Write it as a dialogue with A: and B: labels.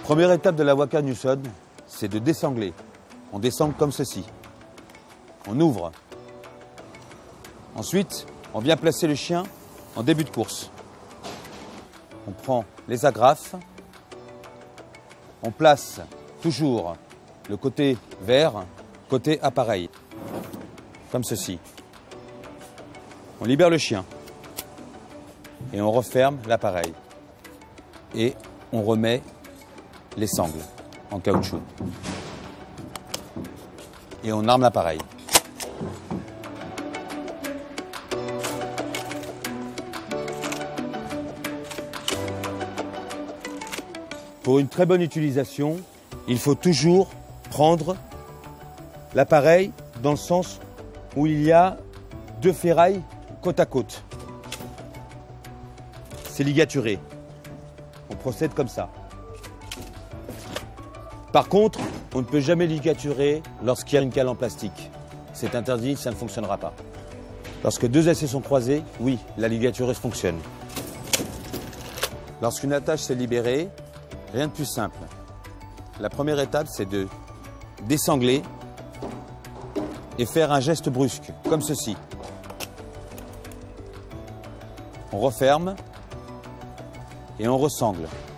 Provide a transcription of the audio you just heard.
A: Première étape de la Waka Newson, c'est de désangler. On désangle comme ceci. On ouvre. Ensuite, on vient placer le chien en début de course. On prend les agrafes. On place toujours le côté vert, côté appareil. Comme ceci. On libère le chien. Et on referme l'appareil. Et on remet les sangles en caoutchouc. Et on arme l'appareil. Pour une très bonne utilisation, il faut toujours prendre l'appareil dans le sens où il y a deux ferrailles côte à côte. C'est ligaturé. On procède comme ça. Par contre, on ne peut jamais ligaturer lorsqu'il y a une cale en plastique. C'est interdit, ça ne fonctionnera pas. Lorsque deux aciers sont croisés, oui, la ligatureuse fonctionne. Lorsqu'une attache s'est libérée, rien de plus simple. La première étape, c'est de désangler et faire un geste brusque, comme ceci. On referme et on resangle.